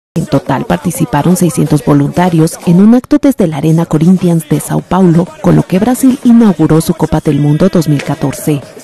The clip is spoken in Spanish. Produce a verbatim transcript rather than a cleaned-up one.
En total participaron seiscientos voluntarios en un acto desde la Arena Corinthians de Sao Paulo, con lo que Brasil inauguró su Copa del Mundo dos mil catorce.